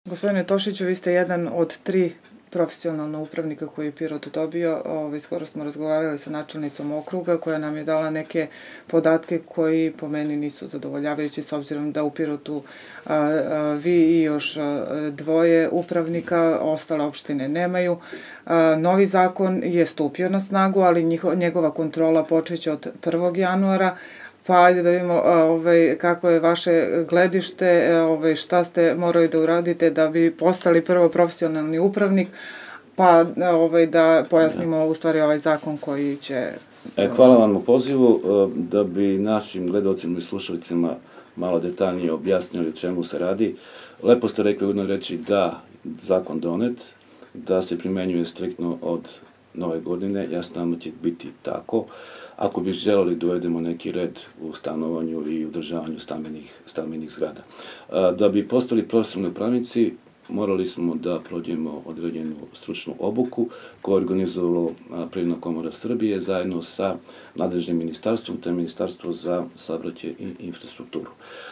Gospodine Tošiću, vi ste jedan od 3 profesionalna upravnika koji je Pirot dobio. Skoro smo razgovarali sa načelnicom okruga koja nam je dala neke podatke koji po meni nisu zadovoljavajući s obzirom da u Pirotu vi i još 2 upravnika, ostale opštine nemaju. Novi zakon je stupio na snagu, ali njegova kontrola počeće od 1. januara. Pa ajde da vidimo kako je vaše gledište, šta ste morali da uradite da bi postali prvo profesionalni upravnik, pa da pojasnimo u stvari ovaj zakon koji će... Hvala vam u pozivu. Da bi našim gledalcima i slušalicima malo detaljnije objasnili o čemu se radi. Lepo ste rekli u jednoj reči da zakon donet, da se primenjuje striktno od nove godine, jasno nam će biti tako. Ako bi želeli da uvedemo neki red u stanovanju i održavanju stambenih zgrada. Da bi postali profesionalni upravnici, morali smo da prođemo određenu stručnu obuku koju je organizovala Privredna komora Srbije zajedno sa nadležnim ministarstvom, te Ministarstvo za saobraćaj i infrastrukturu.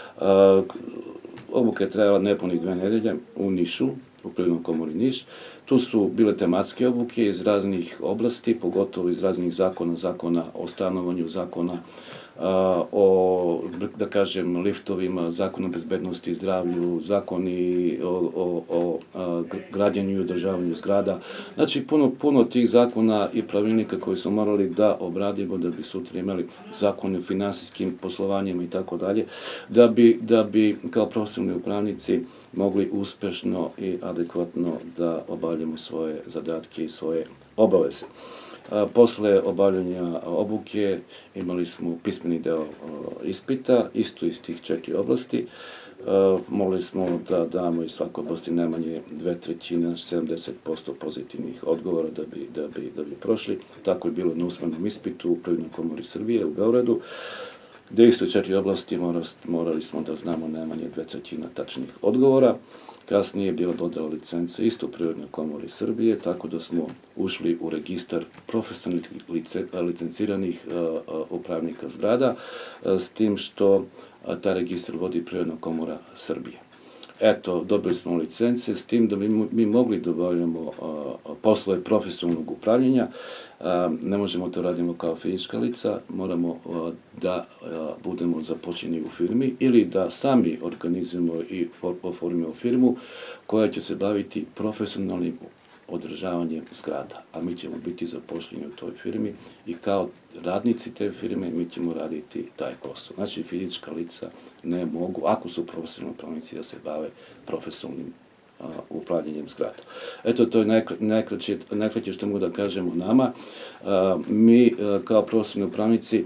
Obuka je trajala nepunih 2 nedelje u Nišu, u Privrednoj komori Niš. Tu su bile tematske obuke iz raznih oblasti, pogotovo iz raznih zakona o stanovanju, zakona o, da kažem, liftovima, zakon o bezbednosti i zdravlju, zakoni o građenju i održavanju zgrada. Znači, puno tih zakona i pravilnika koji smo morali da obradimo, da bi sutra imali zakon o finansijskim poslovanjima i tako dalje, da bi kao profesionalni upravnici mogli uspešno i adekvatno da obavljamo svoje zadatke i svoje obaveze. Posle obavljanja obuke imali smo pismeni deo ispita, isto iz tih 4 oblasti. Mogli smo da damo iz svake oblasti najmanje 2/3, 70% pozitivnih odgovora da bi prošli. Tako je bilo na usmenom ispitu u Privrednoj komori Srbije u Beogradu, gde isto 4 oblasti morali smo da znamo najmanje 2/3 tačnih odgovora. Kasnije je bila dodala licence isto u Privrednoj komori Srbije, tako da smo ušli u registar profesionalnih licenciranih upravnika zgrada, s tim što taj registar vodi Privredna komora Srbije. Eto, dobili smo licence, s tim da bi mi mogli da obavljamo poslove profesionalnog upravljanja. Ne možemo to radimo kao fizička lica, moramo da budemo zaposleni u firmi ili da sami organizujemo i oformimo firmu koja će se baviti profesionalnim održavanjem zgrada, a mi ćemo biti zaposleni u toj firmi i kao radnici te firme mi ćemo raditi taj posao. Znači, fizička lica ne mogu, ako su profesionalni upravnici, da se bave profesionalnim upravljanjem zgrada. Eto, to je najkraće što mogu da kažem o nama. Mi kao profesionalni upravnici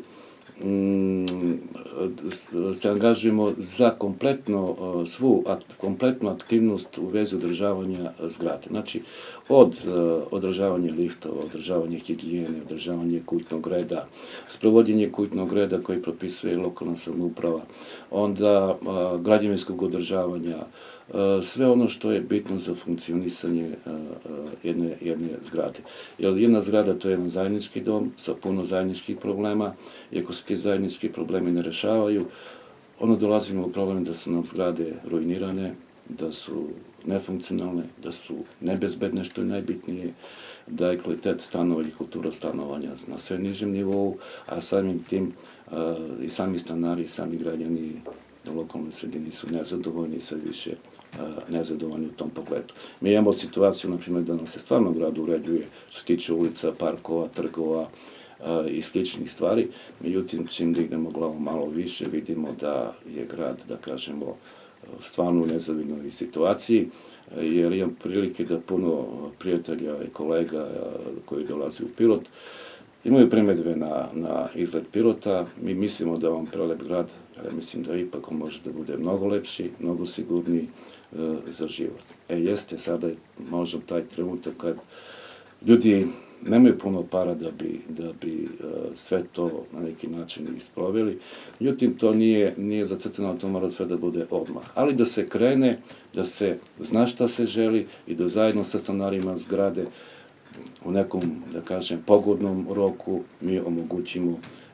se angažujemo za kompletnu aktivnost u vezi održavanja zgrade. Znači, od održavanja liftova, održavanja higijene, održavanja kućnog reda, sprovođenje kućnog reda koji propisuje lokalna samouprava, onda građevinskog održavanja, sve ono što je bitno za funkcionisanje jedne zgrade. Jer jedna zgrada to je jedan zajednički dom sa puno zajedničkih problema i ako se ti zajednički problemi ne rešavaju, onda dolazimo u problem da su nam zgrade ruinirane, da su nefunkcionalne, da su nebezbedne, što je najbitnije, da je kvalitet stanova i kultura stanovanja na sve nižem nivou, a samim tim i sami stanari i sami građani u lokalnoj sredini su nezadovoljni i sve više nezadovoljni u tom pogledu. Mi imamo situaciju, na primjer, da nam se stvarno grad uređuje što se tiče ulica, parkova, trgova i sličnih stvari. Međutim, čim dignemo glavu malo više, vidimo da je grad, da kažemo, stvarno u nezavidnoj situaciji, jer imam prilike da puno prijatelja i kolega koji dolaze u Pirot imaju primedbe na izgled Pirota. Mi mislimo da je on prelep grad, ali mislim da ipak on može da bude mnogo lepši, mnogo sigurniji za život. Jeste, sada je možda taj trenutak kad ljudi nemaju puno para da bi sve to na neki način isproveli. Međutim, to nije zacrtano, to mora sve da bude odmah. Ali da se krene, da se zna šta se želi i da zajedno sa stanarima zgrade u nekom, da kažem, pogodnom roku mi omogućimo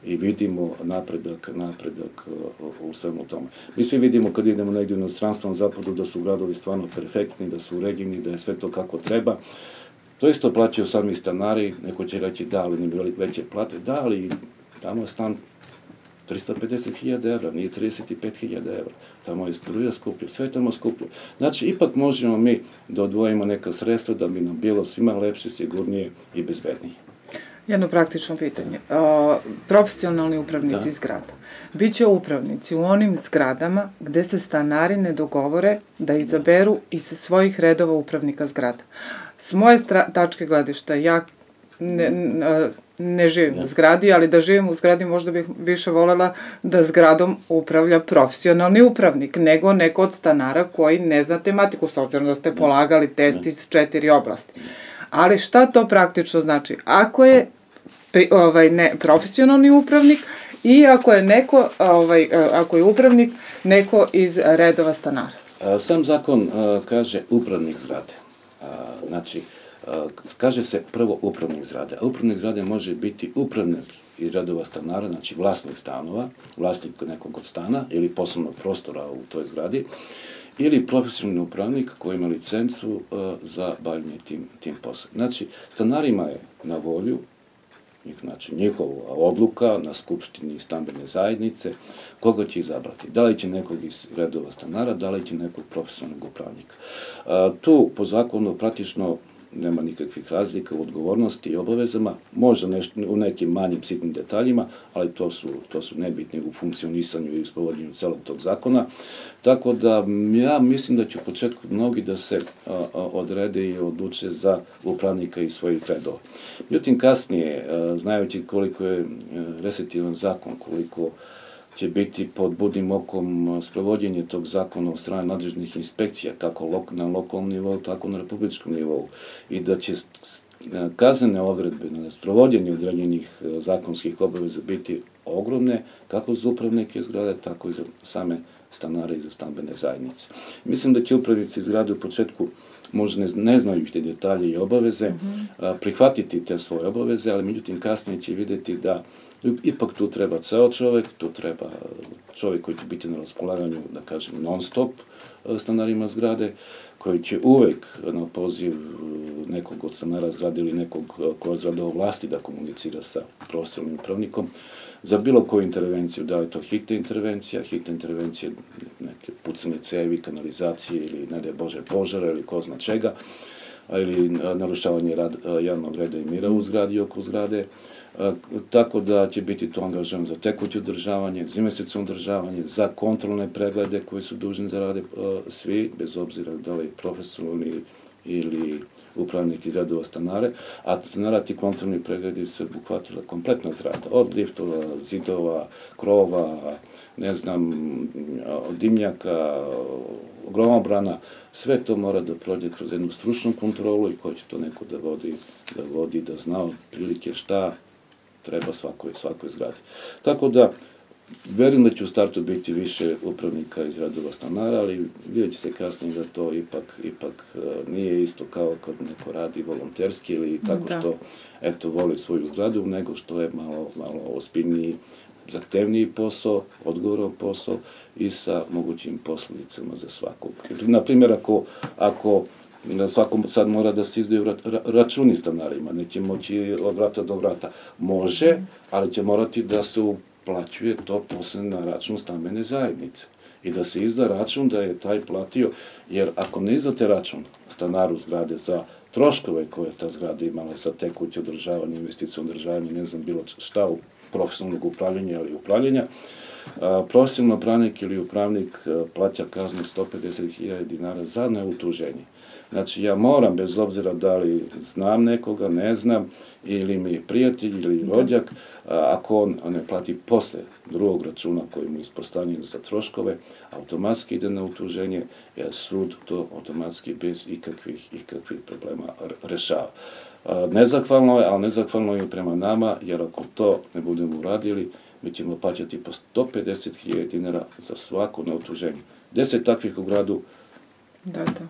i vidimo napredak u svemu tome. Mi svi vidimo kad idemo negdje u inostranstvo na zapadu da su gradovi stvarno perfektni, da su uređeni, da je sve to kako treba. To isto plaćaju sami stanari, neko će reći da, ali ne veće plate, da, ali tamo je stan 350.000 evra, nije 35.000 evra. Tamo je struja skuplja, sve tamo skuplje. Znači, ipak možemo mi da odvojimo neka sredstva da bi nam bilo svima lepše, sigurnije i bezbednije. Jedno praktično pitanje. Profesionalni upravnici zgrada. Biće upravnici u onim zgradama gde se stanari ne dogovore da izaberu iz svojih redova upravnika zgrada. S moje tačke gledišta, ja ne živim u zgradi, ali da živim u zgradi možda bih više volela da zgradom upravlja profesionalni upravnik, nego neko od stanara koji ne zna tematiku, s obzirom da ste polagali test iz 4 oblasti. Ali šta to praktično znači? Ako je profesionalni upravnik i ako je upravnik neko iz redova stanara. Sam zakon kaže upravnik zgrade. Znači, kaže se prvo upravnik zgrade, a upravnik zgrade može biti upravnik iz redova stanara, znači vlasnik stanova, vlasnik nekog od stana ili poslovnog prostora u toj zgradi, ili profesionalni upravnik koji ima licencu za bavljanje tim poslom. Znači, stanarima je na volju, znači njihova odluka na skupštini stambene zajednice, koga će izabrati. Da li će nekog iz redova stanara, da li će nekog profesionalnog upravnika. Tu po zakonu praktično nema nikakvih razlika u odgovornosti i obavezama, možda u nekim manjim sitnim detaljima, ali to su nebitni u funkcionisanju i sprovođenju celog tog zakona. Tako da ja mislim da će u početku mnogi da se odrede i odluče za upravnika iz svojih redova. Međutim, kasnije, znajući koliko je restriktivan zakon, koliko će biti pod budnim okom sprovođenje tog zakona od strane nadležnih inspekcija, kako na lokalnom nivou, tako na republičkom nivou, i da će kaznene odredbe na sprovođenje određenih zakonskih obaveza biti ogromne, kako za upravnike zgrade, tako i za same stanare i za stambene zajednice. Mislim da će upravnici zgrade u početku možda ne znaju te detalje i obaveze, prihvatiti te svoje obaveze, ali međutim kasnije će vidjeti da ipak tu treba ceo čovek, tu treba čovek koji će biti na raspolaganju, da kažem, non stop stanarima zgrade, koji će uvek na poziv nekog od stanara zgrade ili nekog ko je zgrada vlasti da komunicira sa profesionalnim upravnikom za bilo koju intervenciju, da li je to hitna intervencija, neke pucane cevi, kanalizacije ili, ne daj Bože, požara ili ko zna čega, ili narušavanje javnog reda i mira u zgradi i oko zgrade, tako da će biti to angažovan za tekuće održavanje, za investiciono održavanje, za kontrolne preglede koje su dužni da rade svi, bez obzira da li je profesionalni ili upravnik iz redova stanare, a stanara ti kontrolni pregledi su obuhvatila kompletna zgrada, od liftova, zidova, krova, ne znam, dimnjaka, gromobrana, sve to mora da prođe kroz jednu stručnu kontrolu i ko će to neko da vodi, da zna prilike šta treba svakoj zgradi. Tako da, verujem da će u startu biti više upravnika iz redova stanara, ali vidjet će se kasnije da to ipak nije isto kao kad neko radi volonterski ili tako što, eto, voli svoju zgradu, nego što je malo ozbiljniji, zahtevniji posao, odgovoran posao i sa mogućim posledicama za svakog. Naprimjer, ako svako sad mora da se izdaju računi stanarima, neće moći od vrata do vrata. Može, ali će morati da se uplaćuje to posle na račun stambene zajednice i da se izda račun da je taj platio, jer ako ne izdate račun stanaru zgrade za troškove koje ta zgrada imala sa tekuće održavanje, investicijno održavanje, ne znam bilo šta u profesionalnog upravljanja ili upravljanja, profesionalni upravnik ili upravnik plaća kaznu 150.000 dinara za neutuženje. Znači, ja moram, bez obzira da li znam nekoga, ne znam, ili mi je prijatelj ili rođak, ako on ne plati posle drugog računa koji mu je ispostavljen za troškove, automatski ide na utuženje, jer sud to automatski bez ikakvih problema rešava. Nezahvalno je, ali nezahvalno je i prema nama, jer ako to ne budemo uradili, mi ćemo plaćati po 150.000 dinara za svako neutuženje. 10 takvih u gradu,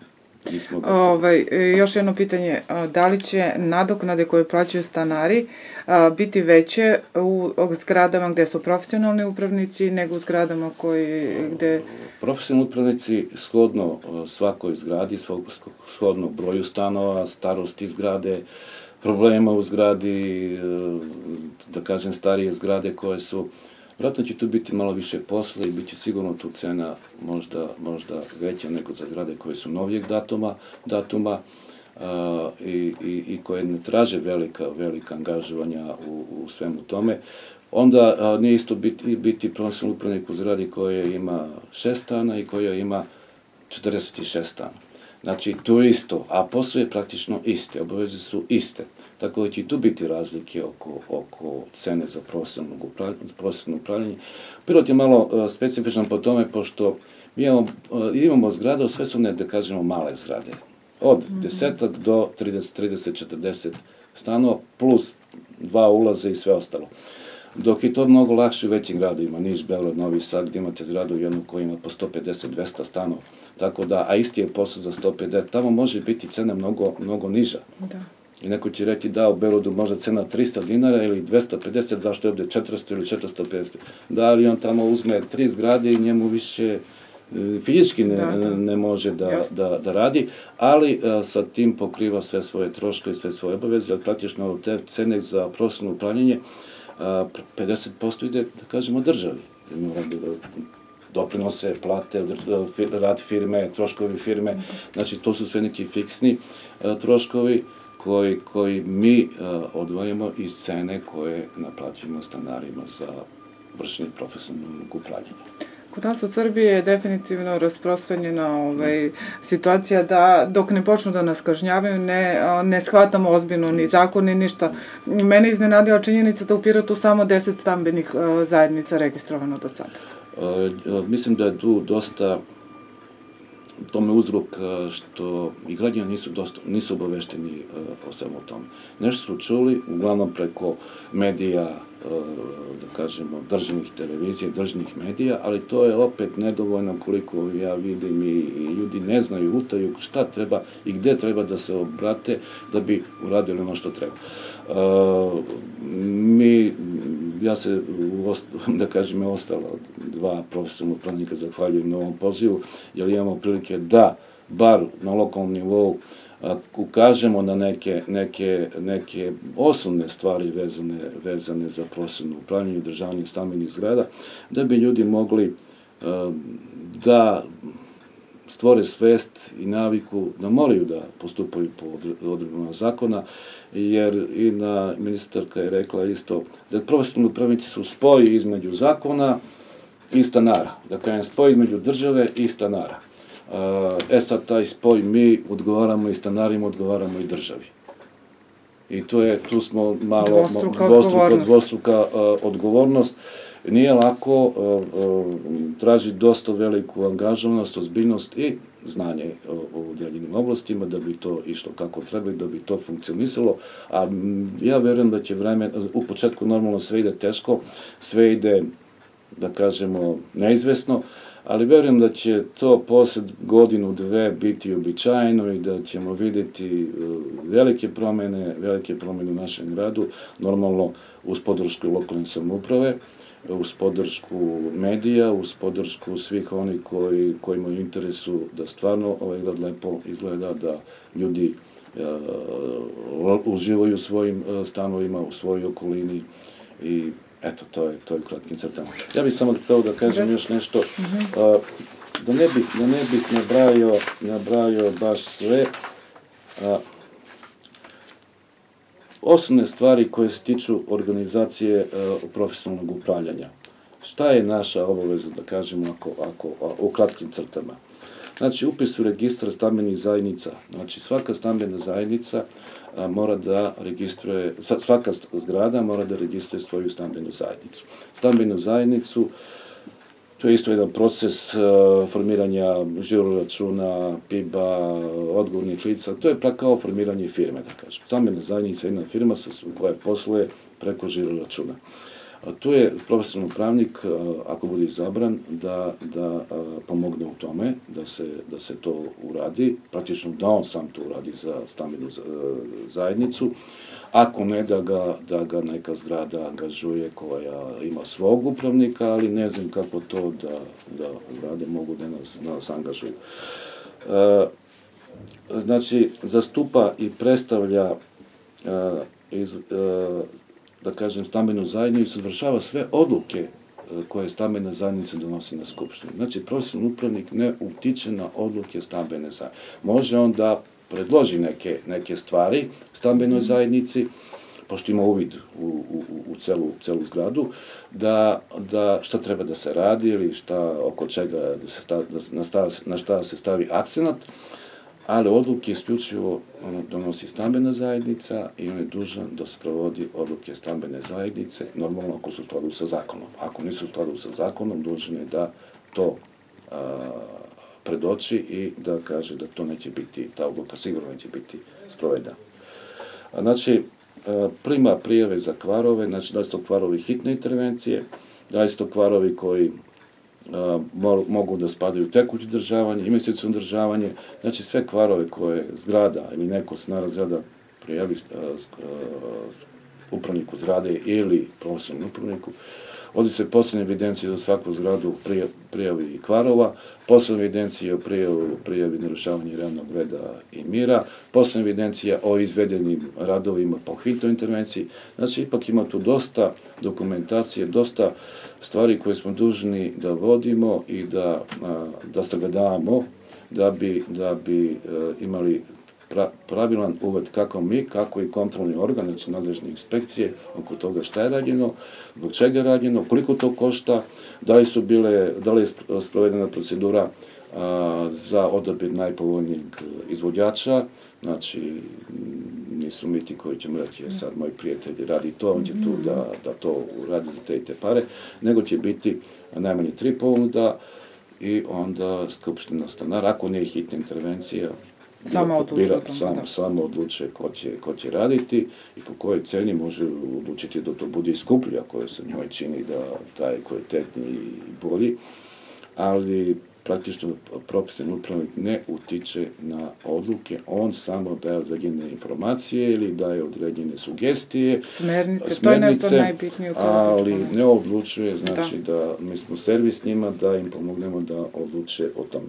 nismo gotovi. Još jedno pitanje, da li će nadoknade koje plaćaju stanari biti veće u zgradama gde su profesionalni upravnici nego u zgradama gde... Profesionalni upravnici shodno svakoj zgradi, shodno broju stanova, starosti zgrade, problema u zgradi, da kažem starije zgrade koje su, vratno će tu biti malo više posla i bit će sigurno tu cena možda veća nego za zgrade koje su novijeg datuma i koje ne traže velika angažovanja u svemu tome. Onda nije isto biti profesionalni upravnik u zgradi koja ima 6 stana i koja ima 46 stana. Znači, to je isto, a posao je praktično iste, obaveze su iste. Tako da će tu biti razlike oko cene za profesionalno upravljanje. Pirot je malo specifičan po tome, pošto mi imamo zgrade, sve su da kažemo male zgrade. Od 10 do 30-40 stanova, plus 2 ulaze i sve ostalo. Dok je to mnogo lakše u većim gradovima, Niš, Beograd, Novi Sad, gdje imate zgradu jednu koja ima po 150-200 stanova. Tako da, a isti je posao za 150, tamo može biti cena mnogo niža. I neko će reći da u Beogradu možda cena 300 dinara ili 250, zašto je ovdje 400 ili 450. Da li on tamo uzme 3 zgrade i njemu više fizički ne može da radi, ali sa tim pokriva sve svoje troškove i sve svoje obaveze, jer praktično te cene za profesionalno upravljanje 50% ide, da kažemo, državi. Doprinose, plate, rad firme, troškovi firme, znači to su sve neki fiksni troškovi koji mi odvajamo iz cene koje naplaćujemo stanarima za vršenje profesionalnog upravljanja. Kod nas u Srbiji je definitivno rasprostranjena situacija da dok ne počnu da nas kažnjavaju ne shvatamo ozbiljno ni zakon ni ništa. Mene iznenadila činjenica da u Pirotu samo 10 stambenih zajednica registrovano do sada. Mislim da je tu dosta tome uzrok što i građani nisu obavešteni o svemu tome. Nešto su čuli, uglavnom preko medija, da kažemo, državnih televizija, državnih medija, ali to je opet nedovoljno koliko ja vidim i ljudi ne znaju, lutaju šta treba i gde treba da se obrate da bi uradili ono što treba. Ja se, da kažem, je ostalo 2 profesionalna upravnika, zahvaljujem na ovom pozivu, jer imamo prilike da, bar na lokalnom nivou, ukažemo na neke osnovne stvari vezane za profesionalno upravljanje i održavanje stambenih zgrada, da bi ljudi mogli da stvore svest i naviku da moraju da postupaju po odredbama zakona, jer i ministarka je rekla isto da profesionalni upravnici su spoj između zakona i stanara, dakle spoj između države i stanara. Sad taj spoj mi odgovaramo i stanarima, odgovaramo i državi. I tu smo malo dvostruka odgovornost. Nije lako, traži dosta veliku angažovanost, ozbiljnost i znanje u određenim oblastima da bi to išlo kako treba i da bi to funkcionisalo, a ja verujem da će u početku normalno sve ide teško, sve ide, da kažemo, neizvesno, ali verujem da će to posled godinu, dve biti uobičajeno i da ćemo vidjeti velike promene u našem gradu, normalno uz podršku lokalne samouprave, uz podršku medija, uz podršku svih onih koji imaju interesu da stvarno ovaj grad lepo izgleda, da ljudi uživaju u svojim stanovima, u svojoj okolini i eto, to je u kratkim crtama. Ja bih samo hteo da kažem još nešto, da ne bih nabrajao baš sve. Osnovne stvari koje se tiču organizacije profesionalnog upravljanja. Šta je naša obaveza, da kažemo, u kratkim crtama? Znači, upis u registar stambenih zajednica. Znači, svaka stambena zajednica mora da registruje, svaka zgrada mora da registruje svoju stambenu zajednicu. Stambenu zajednicu, to je isto jedan proces formiranja žiro računa, PIB-a, odgovornih lica, to je kao formiranje firme, da kažem. Stambena zajednica je jedna firma koja posluje preko žiro računa. Tu je profesionalni pravnik, ako bude izabran, da pomogne u tome, da se to uradi, praktično da on sam to uradi za stambenu zajednicu, ako ne da ga neka zgrada angažuje koja ima svog upravnika, ali ne znam kako to da urade, mogu da nas angažuju. Znači, zastupa i predstavlja da kažem, stambenu zajednicu, izvršava sve odluke koje stambena zajednica donosi na skupštini. Znači, profesionalni upravnik ne utiče na odluke stambene zajednice. Može on da predloži neke stvari stambenoj zajednici, pošto ima uvid u celu zgradu, da šta treba da se radi ili oko čega na šta se stavi akcenat, ali odluke isključivo donosi stambena zajednica i on je dužan da sprovodi odluke stambene zajednice, normalno ako su u skladu sa zakonom. Ako nisu u skladu sa zakonom, dužan je da to predoči i da kaže da to neće biti, ta odluka sigurno neće biti sprovedena. Znači, prima prijave za kvarove, znači da li su to kvarovi hitne intervencije, da li su to kvarovi koji mogu da spadaju u tekuće održavanje, investiciono održavanje, znači sve kvarove koje zgrada ili neko stanara zgrada prijavi upravniku zgrade ili profesionalnom upravniku, vodi se posebne evidencije za svaku zgradu prijavi kvarova, posebne evidencije o prijavi narušavanja javnog reda i mira, posebne evidencija o izvedenim radovima po hitnoj intervenciji. Znači, ipak ima tu dosta dokumentacije, dosta stvari koje smo dužni da vodimo i da sagledavamo da bi imali pravilan uvod kako mi, kako i kontrolni organ, znači nadležne inspekcije, oko toga šta je rađeno, zbog čega je rađeno, koliko to košta, da li je sprovedena procedura za odabir najpovoljnijeg izvođača, znači nisu mi ti koji ćemo reći, sad moj prijatelj radi to, on će tu da to uradi za te i te pare, nego će biti najmanje 3 ponuda i onda skupština stanara, ako nije hitna intervencija, samo odlučuje ko će raditi i po kojoj ceni može odlučiti da to bude i skuplje, ako se njoj čini da taj kvalitetniji i bolji, ali praktično profesionalni upravnik ne utiče na odluke, on samo daje određene informacije ili daje određene sugestije, smernice, to je nešto najbitnije u ali ne odlučuje, znači da mi smo servis njima, da im pomognemo da odluče o tom.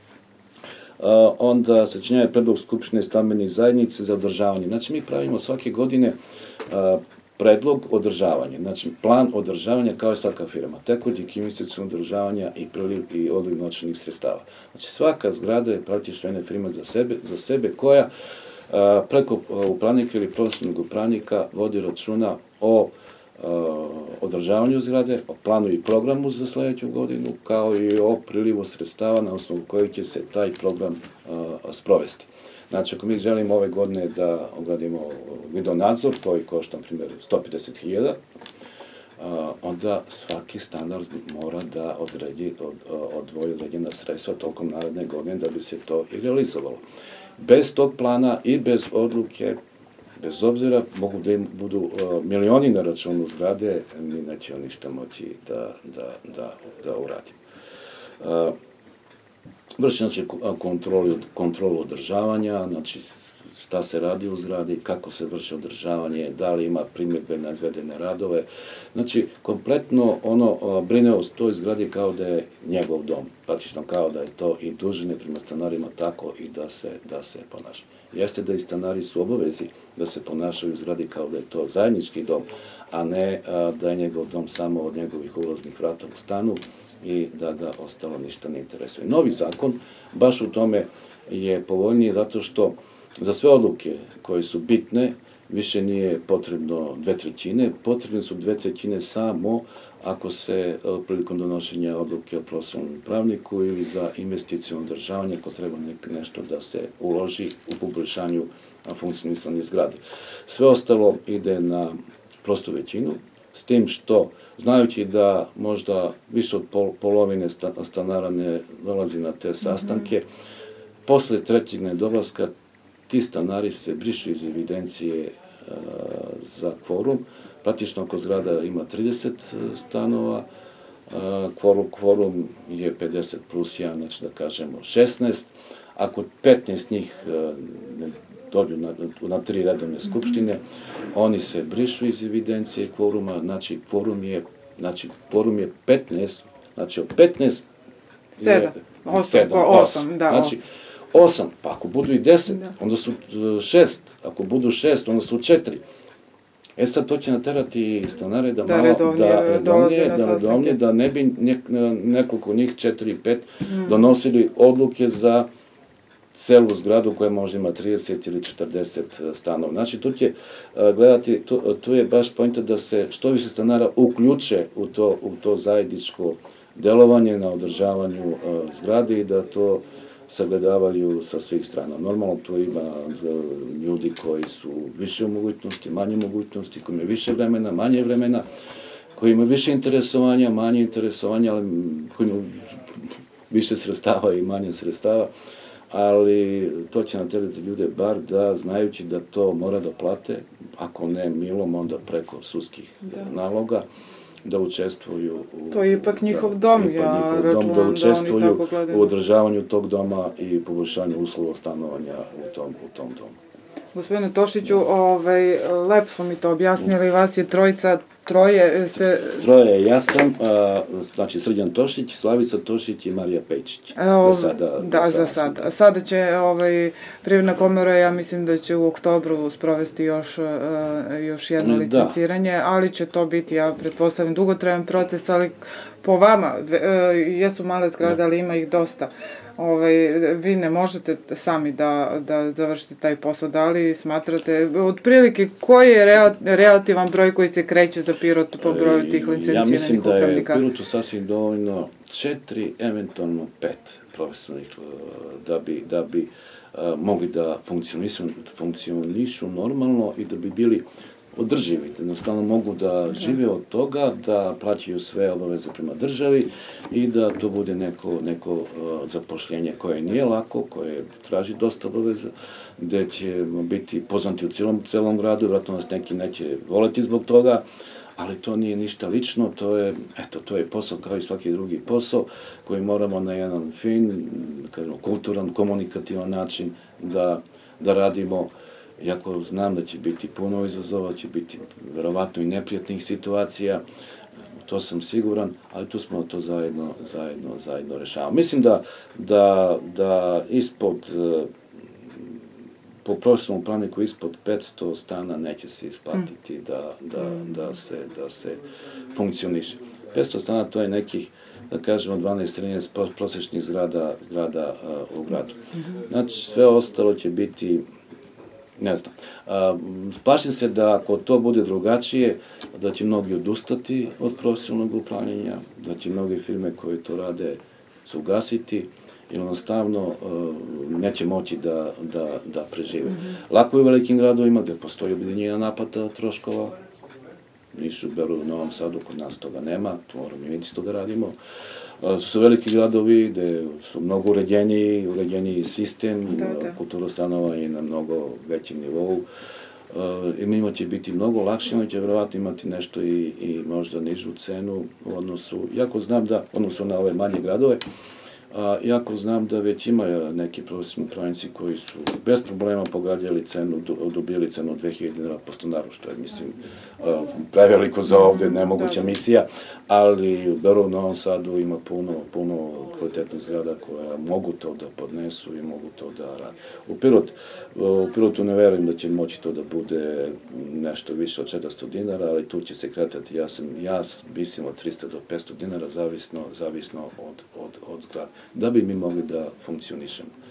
Onda sačinjava predlog Skupštine stambenih zajednice za održavanje. Znači, mi pravimo svake godine predlog održavanja, znači plan održavanja kao je svaka firma, tekućeg investicionog održavanja i priliv i odliv novčanih sredstava. Znači, svaka zgrada je praktično jedna firma za sebe koja preko upravnika ili profesionalnog upravnika vodi računa o održavanju zgrade, o planu i programu za sledeću godinu, kao i o prilivu sredstava na osnovu kojeg će se taj program sprovesti. Znači, ako mi želimo ove godine da ogradimo video nadzor koji košta, na primjer, 150.000, onda svaki stanar mora da odvoji određena sredstva tokom naredne godine da bi se to i realizovalo. Bez tog plana i bez odluke, bez obzira, mogu da im budu milioni na računu zgrade, mi nećemo ništa moći da uradimo. Vršimo će kontrolu održavanja, znači šta se radi u zgradi, kako se vrši održavanje, da li ima primjedbe na izvedene radove. Znači, kompletno ono brine o toj zgradi kao da je njegov dom, praktično kao da je to i dužine prema stanarima tako i da se ponaša. Jeste da i stanari su obavezi da se ponašaju u zgradi kao da je to zajednički dom, a ne da je njegov dom samo od njegovih ulaznih vrata u stanu i da ga ostalo ništa ne interesuje. Novi zakon baš u tome je povoljniji zato što za sve odluke koje su bitne više nije potrebno 2/3, potrebne su 2/3 samo ako se prilikom donošenja odluke o profesionalnom upravniku ili za investiciono održavanje, ako treba nešto da se uloži u poboljšanju funkcionisanja zgrade. Sve ostalo ide na prostu većinu, s tim što, znajući da možda više od polovine stanara ne dolazi na te sastanke, posle trećeg nedolaska ti stanari se brišu iz evidencije za kvorum, praktično oko zgrada ima 30 stanova, kvorum je 50 plus 1, znači da kažemo 16. Ako 15 njih ne dođu na 3 redovne skupštine, oni se brišu iz evidencije kvoruma, znači kvorum je 15, znači od 15 7, 8, da, znači 8, pa ako budu i 10, onda su 6, ako budu 6, onda su 4. Sad to će naterati stanare da redovnije, da ne bi nekoliko njih, 4 i 5, donosili odluke za celu zgradu koja može ima 30 ili 40 stanova. Znači, tu će gledati, tu je baš poenta da se što više stanara uključe u to zajedničko delovanje na održavanju zgrade i da to sagledavaju sa svih strana. Normalno, tu ima ljudi koji su više mogućnosti, manje mogućnosti, koji imaju više vremena, manje vremena, koji imaju više interesovanja, manje interesovanja, ali koji imaju više sredstava i manje sredstava, ali to će naterati ljude bar da, znajući da to mora da plate, ako ne milom, onda preko sudskih naloga, da učestvuju to je ipak njihov dom, ja računam da oni tako gledaju. U održavanju tog doma i poboljšanju uslova stanovanja u tom domu. Gospodine Tošiću, lepo smo mi to objasnili, vas je troje ste... Troje, ja sam, znači Srđan Tošić, Slavica Tošić i Marija Pejčić. Da, za sada. Sada će Privredna komora, ja mislim da će u oktobru sprovesti još jedno licenciranje, ali će to biti, ja pretpostavljam, dugotrajan proces, ali po vama, jesu male zgrade, ali ima ih dosta. Vi ne možete sami da završite taj posao. Da li smatrate, otprilike, koji je relativan broj koji se kreće za Pirot po broju tih licenciranih upravnika? Ja mislim da je Pirotu sasvim dovoljno 4, eventualno 5 profesionalnih da bi mogli da funkcionišu normalno i da bi bili održivi, da jednostavno mogu da žive od toga, da plaćaju sve obaveze prema državi i da to bude neko zapošljenje koje nije lako, koje traži dosta obaveza, gde ćemo biti poznati u celom gradu, vjerojatno nas neki neće voleti zbog toga, ali to nije ništa lično, to je posao kao i svaki drugi posao koji moramo na jedan fin, kulturan, komunikativan način da radimo. Iako znam da će biti puno izazova, će biti verovatno i neprijatnih situacija, to sam siguran, ali tu smo to zajedno rešavamo. Mislim da ispod, po profesionalnom upravniku, ispod 500 stana neće se isplatiti da se funkcioniše. 500 stana to je nekih, da kažemo, 12-13 prosečnih zgrada u gradu. Znači, sve ostalo će biti, ne znam, plašim se da ako to bude drugačije, da će mnogi odustati od profesionalnog upravljanja, da će mnoge firme koje to rade se ugasiti, jer jednostavno neće moći da prežive. Lako je u velikim gradovima gde postoji objedinjena naplata troškova, Nišu, Beogradu, Novom Sadu, kod nas toga nema, to moramo i mi isto da radimo. To su veliki gradovi gde su mnogo uređeniji sistem, kultura stanova je na mnogo većem nivou. Njima će biti mnogo lakše, oni će verovatno imati nešto i možda nižu cenu u odnosu, odnosu na ove manje gradove, iako znam da već imaju neki profesionalni upravnici koji su bez problema pogađali cenu, dobili cenu od 2000 dinara po stanaru, što je, mislim, preveliko za ovde, nemoguća misija, ali u Beogradu, Novom Sadu ima puno kvalitetnih zgrada koja mogu to da podnesu i mogu to da rade. U Pirotu ne verujem da će moći to da bude nešto više od 400 dinara, ali tu će se kretati, ja mislim od 300 do 500 dinara, zavisno od zgrada, da bi mi mogli da funkcionišemo.